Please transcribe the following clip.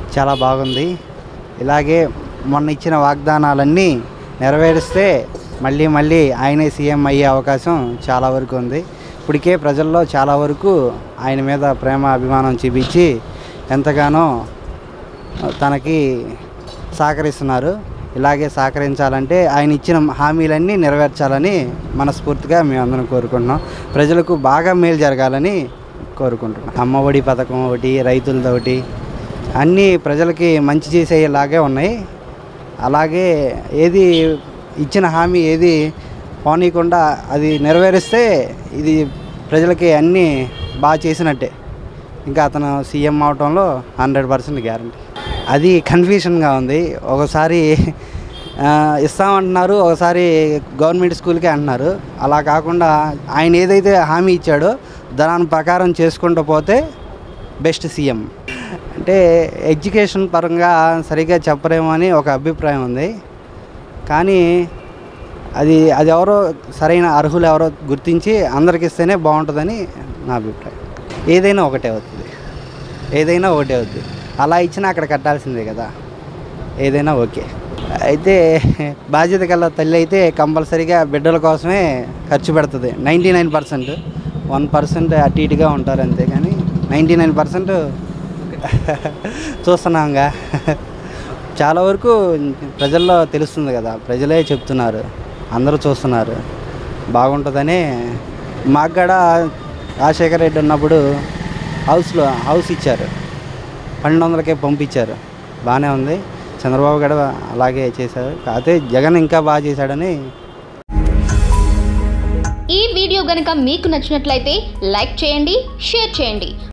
చాలా బాగుంది. ఇలాగే మొన్న ఇచ్చిన వాగ్దానాలన్నీ నెరవేరిస్తే మళ్ళీ ఆయనే సీఎం అయ్యే అవకాశం చాలా వరకు ఉంది. ఇప్పటికే ప్రజల్లో చాలా వరకు ఆయన మీద ప్రేమ అభిమానం చూపించి ఎంతగానో తనకి సహకరిస్తున్నారు. ఇలాగే సహకరించాలంటే ఆయన ఇచ్చిన హామీలన్నీ నెరవేర్చాలని మనస్ఫూర్తిగా మేమందరం కోరుకుంటున్నాం. ప్రజలకు బాగా మేలు జరగాలని కోరుకుంటున్నాం. అమ్మఒడి పథకం ఒకటి, రైతులది ఒకటి, అన్నీ ప్రజలకి మంచి చేసేలాగే ఉన్నాయి. అలాగే ఏది ఇచ్చిన హామీ ఏది పోనీయకుండా అది నెరవేరిస్తే ఇది ప్రజలకి అన్నీ బాగా చేసినట్టే. ఇంకా అతను సీఎం అవటంలో 100% గ్యారంటీ. అది కన్ఫ్యూషన్గా ఉంది. ఒకసారి ఇస్తామంటున్నారు, ఒకసారి గవర్నమెంట్ స్కూల్కే అంటున్నారు. అలా కాకుండా ఆయన ఏదైతే హామీ ఇచ్చాడో దాని ప్రకారం చేసుకుంటూ పోతే బెస్ట్ సీఎం. అంటే ఎడ్యుకేషన్ పరంగా సరిగ్గా చెప్పరేమో అని ఒక అభిప్రాయం ఉంది. కానీ అది ఎవరో సరైన అర్హులు ఎవరో గుర్తించి అందరికి ఇస్తేనే బాగుంటుందని నా అభిప్రాయం. ఏదైనా ఒకటే అవుతుంది. అలా ఇచ్చినా అక్కడ కట్టాల్సిందే కదా. ఏదైనా ఓకే. అయితే బాధ్యత గల తల్లి అయితే కంపల్సరీగా బిడ్డల కోసమే ఖర్చు పెడుతుంది. 99%, 1% అటు ఇటుగా ఉంటారు అంతే. కానీ 99% చూస్తున్నాంగా. చాలా వరకు ప్రజల్లో తెలుస్తుంది కదా, ప్రజలే చెప్తున్నారు, అందరూ చూస్తున్నారు. బాగుంటుందని మాకు కూడా రాజశేఖర రెడ్డి ఉన్నప్పుడు హౌస్ ఇచ్చారు, 1200కే పంపించారు. బాగానే ఉంది. చంద్రబాబు కూడా అలాగే చేశారు. కాకపోతే జగన్ ఇంకా బాగా చేశాడని. ఈ వీడియో గనుక మీకు నచ్చినట్లయితే లైక్ చేయండి, షేర్ చేయండి.